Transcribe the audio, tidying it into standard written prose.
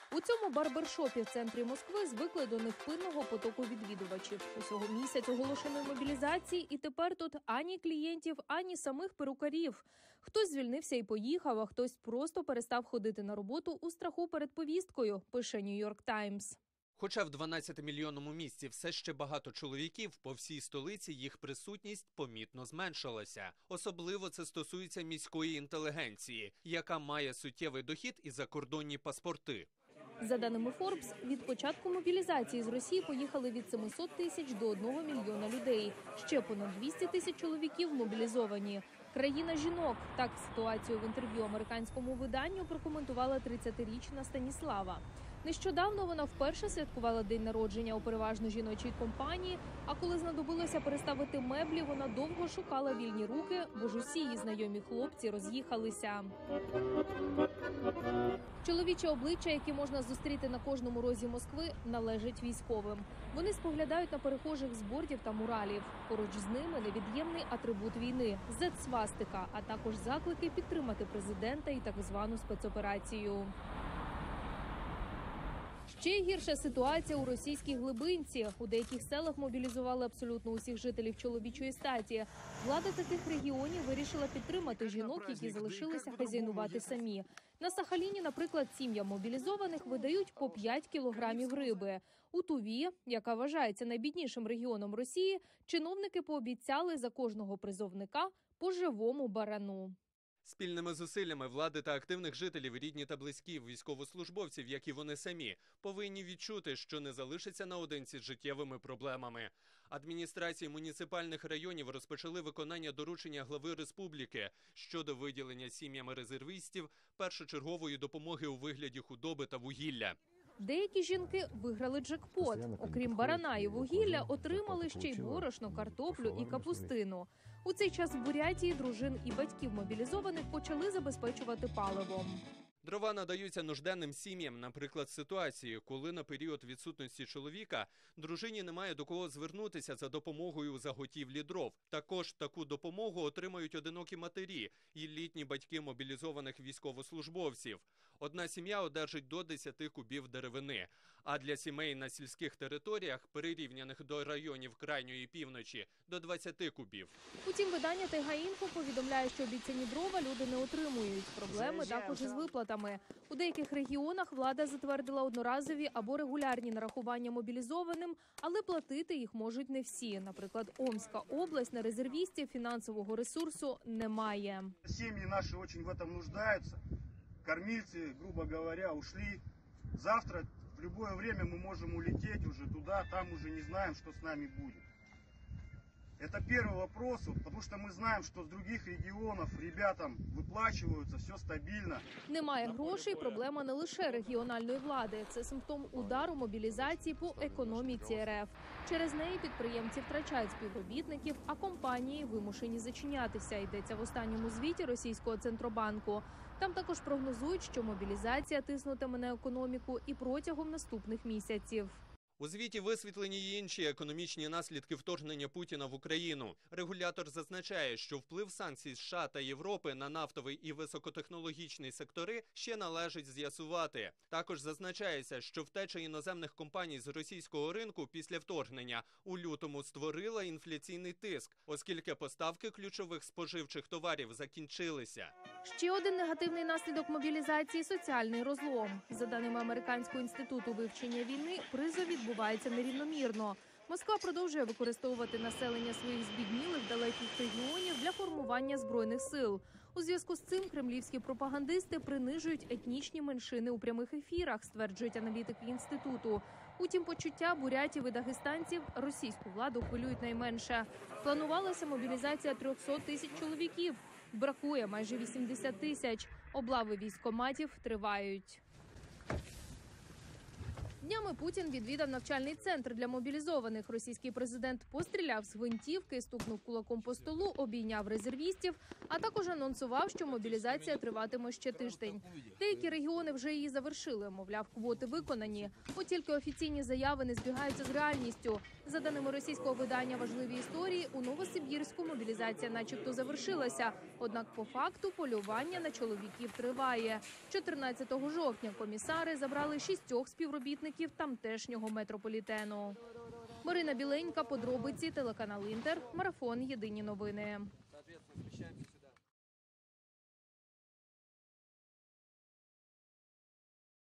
У цьому барбершопі в центрі Москви звикли до невпинного потоку відвідувачів. Усього місяць оголошеної мобілізації, і тепер тут ані клієнтів, ані самих перукарів. Хтось звільнився і поїхав, а хтось просто перестав ходити на роботу у страху перед повісткою, пише New York Times. Хоча в 12-мільйонному місті все ще багато чоловіків, по всій столиці їх присутність помітно зменшилася. Особливо це стосується міської інтелігенції, яка має суттєвий дохід і закордонні паспорти. За даними Forbes, від початку мобілізації з Росії поїхали від 700 тисяч до 1 мільйона людей. Ще понад 200 тисяч чоловіків мобілізовані. Країна жінок. Так ситуацію в інтерв'ю американському виданню прокоментувала 30-річна Станіслава. Нещодавно вона вперше святкувала день народження у переважно жіночій компанії, а коли знадобилося переставити меблі, вона довго шукала вільні руки, бо ж усі її знайомі хлопці роз'їхалися. Чоловіче обличчя, які можна зустріти на кожному розі Москви, належить військовим. Вони споглядають на перехожих з бордів та муралів. Поруч з ними невід'ємний атрибут війни – зет-свастика, а також заклики підтримати президента і так звану спецоперацію. Ще гірша ситуація у російській Глибинці. У деяких селах мобілізували абсолютно усіх жителів чоловічої статі. Влада таких регіонів вирішила підтримати жінок, які залишилися хазяйнувати самі. На Сахаліні, наприклад, сім'ям мобілізованих видають по 5 кілограмів риби. У Туві, яка вважається найбіднішим регіоном Росії, чиновники пообіцяли за кожного призовника по живому барану. Спільними зусиллями влади та активних жителів, рідні та близькі військовослужбовців, як і вони самі, повинні відчути, що не залишаться наодинці з життєвими проблемами. Адміністрації муніципальних районів розпочали виконання доручення глави республіки щодо виділення сім'ями резервістів першочергової допомоги у вигляді худоби та вугілля. Деякі жінки виграли джекпот. Окрім барана і вугілля, отримали ще й борошно, картоплю і капустину. У цей час в Бурятії дружин і батьків мобілізованих почали забезпечувати паливом. Дрова надаються нужденним сім'ям, наприклад, ситуації, коли на період відсутності чоловіка дружині немає до кого звернутися за допомогою у заготівлі дров. Також таку допомогу отримають одинокі матері і літні батьки мобілізованих військовослужбовців. Одна сім'я одержить до 10 кубів деревини, а для сімей на сільських територіях, прирівняних до районів крайньої півночі, до 20 кубів. Утім, видання «Тайга-Інфо» повідомляє, що обіцяні дрова люди не отримують. Проблеми також із виплатами. У деяких регіонах влада затвердила одноразові або регулярні нарахування мобілізованим, але платити їх можуть не всі. Наприклад, Омська область на резервістів фінансового ресурсу не має. Сім'ї наші дуже в цьому нуждаються. Кормильці, грубо говоря, ушли. Завтра в любое время мы можем улететь уже туда, там уже не знаем, что с нами будет. Это первый вопрос, потому что мы знаем, что с других регионов ребятам выплачиваются, все стабильно. Немає грошей – проблема не лише регіональної влади. Це симптом удару мобілізації по економіці РФ. Через неї підприємці втрачають співробітників, а компанії вимушені зачинятися, йдеться в останньому звіті російського Центробанку. Там також прогнозують, що мобілізація тиснутиме на економіку і протягом наступних місяців. У звіті висвітлені й інші економічні наслідки вторгнення Путіна в Україну. Регулятор зазначає, що вплив санкцій США та Європи на нафтовий і високотехнологічний сектори ще належить з'ясувати. Також зазначається, що втеча іноземних компаній з російського ринку після вторгнення у лютому створила інфляційний тиск, оскільки поставки ключових споживчих товарів закінчилися. Ще один негативний наслідок мобілізації – соціальний розлом. За даними Американського інституту вивчення війни, призов відбувається нерівномірно. Москва продовжує використовувати населення своїх збіднілих далеких регіонів для формування збройних сил. У зв'язку з цим кремлівські пропагандисти принижують етнічні меншини у прямих ефірах, стверджують аналітики інституту. Утім, почуття бурятів і дагестанців російську владу хвилюють найменше. Планувалася мобілізація 300 тисяч чоловіків. Бракує майже 80 тисяч. Облави військкоматів тривають. Днями Путін відвідав навчальний центр для мобілізованих. Російський президент постріляв з гвинтівки, стукнув кулаком по столу, обійняв резервістів, а також анонсував, що мобілізація триватиме ще тиждень. Деякі регіони вже її завершили, мовляв, квоти виконані. От тільки офіційні заяви не збігаються з реальністю. За даними російського видання «Важливі історії», у Новосибірську мобілізація начебто завершилася. Однак по факту полювання на чоловіків триває. 14 жовтня комісари забрали 6 співробітників тамтешнього метрополітену. Марина Біленька, подробиці, телеканал «Інтер», марафон «Єдині новини».